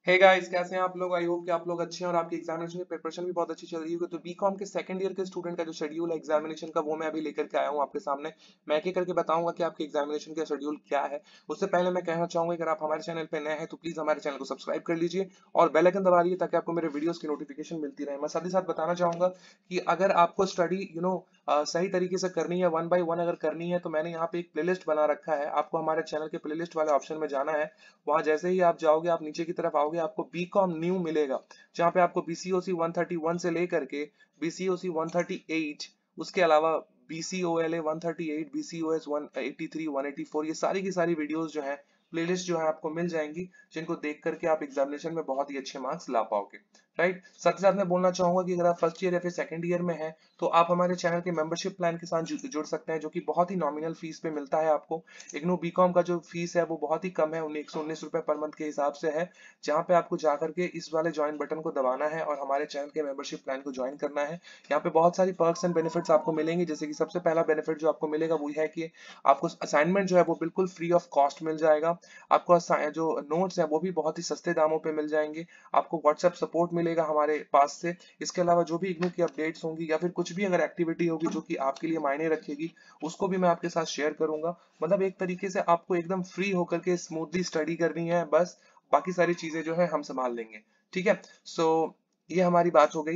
Hey guys, कैसे हैं आप लोग। आई होप कि आप लोग अच्छे हैं और आपकी एग्जामिनेशन की प्रिपरेशन भी बहुत अच्छी चल रही होगी। तो बीकॉम के सेकंड ईयर के स्टूडेंट का जो शेड्यूल है एग्जामिनेशन का, वो मैं अभी लेकर के आया हूँ आपके सामने। मैं एक एक करके बताऊंगा कि आपके एग्जामिनेशन का शेड्यूल क्या है। उससे पहले मैं कहना चाहूंगा, अगर आप हमारे चैनल पे नए हैं तो प्लीज हमारे चैनल को सब्सक्राइब कर लीजिए और बेल आइकन दबा लीजिए ताकि आपको मेरे वीडियोस की नोटिफिकेशन मिलती रहे। मैं साथ ही साथ बताना चाहूंगा कि अगर आपको स्टडी सही तरीके से करनी है, वन बाय वन अगर करनी है, तो मैंने यहाँ पे एक प्लेलिस्ट बना रखा है। आपको हमारे चैनल के प्लेलिस्ट वाले ऑप्शन में जाना है। वहां जैसे ही आप जाओगे, आप नीचे की तरफ आओगे, आपको बीकॉम न्यू मिलेगा, जहां पे आपको बीसीओसी 131 से लेकर के बीसीओसी 138, उसके अलावा बीसीओएलए 138, बीसीओएस 183, 184, ये सारी की सारी वीडियोस जो है, प्लेलिस्ट जो है, आपको मिल जाएंगी, जिनको देख करके आप एग्जामिनेशन में बहुत ही अच्छे मार्क्स ला पाओगे। राइट। साथ ही साथ मैं बोलना चाहूंगा कि अगर आप फर्स्ट ईयर या फिर सेकंड ईयर में हैं, तो आप हमारे चैनल के मेंबरशिप प्लान के साथ जुड़ सकते हैं, जो कि बहुत ही नॉमिनल फीस पे मिलता है आपको। इग्नू बीकॉम का जो फीस है वो बहुत ही कम है, 119 रुपए पर मंथ के हिसाब से है, जहां पे आपको जाकर के इस वाले ज्वाइन बटन को दबाना है और हमारे चैनल के मेंबरशिप प्लान को ज्वाइन करना है। यहाँ पे बहुत सारी पर्क्स एंड बेनिफिट्स आपको मिलेंगे, जैसे कि सबसे पहला बेनिफिट जो आपको मिलेगा वो है कि आपको असाइनमेंट जो है वो बिल्कुल फ्री ऑफ कॉस्ट मिल जाएगा। आपको जो नोट्स है वो भी बहुत ही सस्ते दामों पे मिल जाएंगे। आपको व्हाट्सएप सपोर्ट मिलेगा हमारे पास से। इसके अलावा जो भी इग्नू की अपडेट्स होंगी या फिर कुछ भी अगर एक्टिविटी होगी जो कि आपके लिए मायने रखेगी, उसको भी मैं आपके साथ शेयर करूंगा। मतलब एक तरीके से आपको एकदम फ्री होकर के स्मूथली स्टडी करनी है बस। बाकी सारी चीजें जो है हम संभाल लेंगे। ठीक है। सो ये हमारी बात हो गई।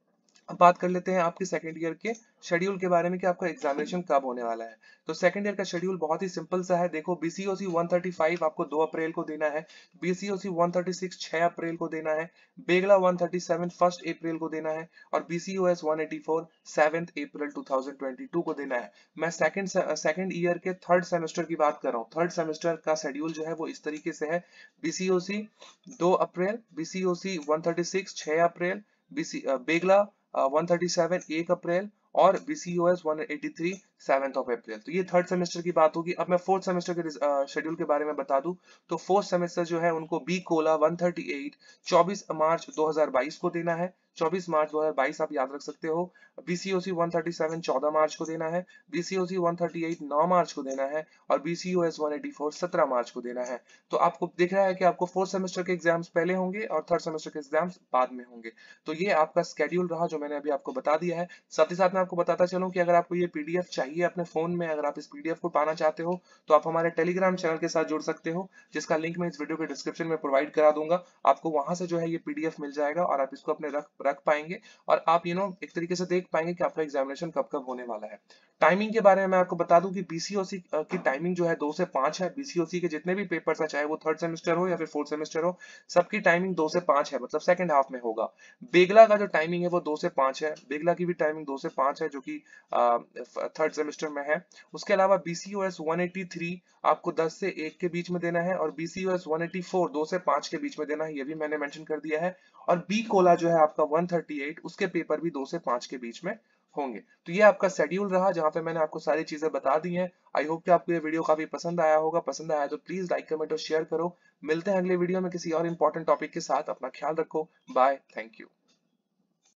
अब बात कर लेते हैं आपके सेकंड ईयर के शेड्यूल के बारे में कि आपका एग्जामिनेशन कब होने वाला है। तो सेकंड ईयर का शेड्यूल बहुत ही सिंपल सा है। देखो, बीसीओसी 135 आपको 2 अप्रैल को देना है, बीसीओसी 136 6 अप्रैल को देना है, बेगला 137 1 अप्रैल को देना है और बीसीओएस 184 7 अप्रैल 2022 को देना है। मैं सेकंड ईयर के थर्ड सेमेस्टर की बात कर रहा हूँ। थर्ड सेमेस्टर का शेड्यूल जो है वो इस तरीके से है। बीसीओसी 2 अप्रैल, बीसीओसी 136 6 अप्रैल, बीसी बेगला 137 1 अप्रैल और बीसीओएस 183 7 ऑफ अप्रैल। तो ये थर्ड सेमेस्टर की बात होगी। अब मैं फोर्थ सेमेस्टर के शेड्यूल के बारे में बता दूं, तो फोर्थ सेमेस्टर जो है उनको बी कोला 138 24 मार्च 2022 को देना है। 24 मार्च 2022 आप याद रख सकते हो। बीसीओसी 137 14 मार्च को देना है, बीसीओसी 138 9 मार्च को देना है और बीसीओएस 184 17 मार्च को देना है। तो आपको दिख रहा है कि आपको फोर्थ सेमेस्टर के एग्जाम्स पहले होंगे और थर्ड सेमेस्टर के एग्जाम्स बाद में होंगे। तो ये आपका स्केड्यूल रहा जो मैंने अभी आपको बता दिया है। साथ ही साथ मैं आपको बताता चलूं कि अगर आपको ये पीडीएफ चाहिए अपने फोन में, अगर आप इस पीडीएफ को पाना चाहते हो, तो आप हमारे टेलीग्राम चैनल के साथ जुड़ सकते हो, जिसका लिंक मैं इस वीडियो के डिस्क्रिप्शन में प्रोवाइड करा दूंगा। आपको वहां से जो है ये पीडीएफ मिल जाएगा और आप इसको अपने रख पाएंगे और आप एक तरीके से देख पाएंगे कि आपका एग्जामिनेशन कब कब होने वाला है। टाइमिंग के बारे में मैं आपको बता दूं कि बीसीओसी की टाइमिंग जो है 2 से 5 है। बीसीओसी के जितने भी पेपर्स है, चाहे वो थर्ड सेमेस्टर हो या फिर फोर्थ सेमेस्टर हो, सबकी टाइमिंग 2 से 5 है, मतलब सेकंड हाफ में होगा। बेगला का जो टाइमिंग है वो 2 से 5 है। बेगला की भी टाइमिंग 2 से 5 है, जो कि थर्ड सेमेस्टर में है। उसके अलावा बीसीओएस 183 आपको 10 से 1 के बीच में देना है और बीसीओएस 184 2 से 5 के बीच में देना है, ये भी मैंने मेंशन कर दिया है। और बी कोला जो है आपका 138, उसके पेपर भी 2 से 5 के बीच में होंगे। तो ये आपका शेड्यूल रहा, जहां पे मैंने आपको सारी चीजें बता दी हैं। आई होप कि आपको ये वीडियो काफी पसंद आया होगा। पसंद आया तो प्लीज लाइक, कमेंट और शेयर करो। मिलते हैं अगले वीडियो में किसी और इंपॉर्टेंट टॉपिक के साथ। अपना ख्याल रखो। बाय। Thank you.